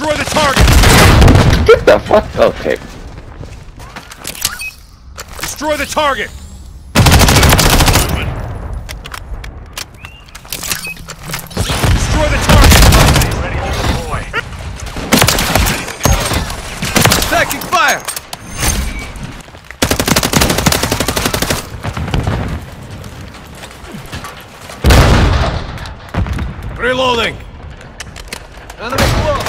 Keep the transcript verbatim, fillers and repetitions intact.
Destroy the target! Get the fuck? Okay. Destroy the target! Destroy the target! Ready to deploy. Taking fire! Reloading! Enemy close!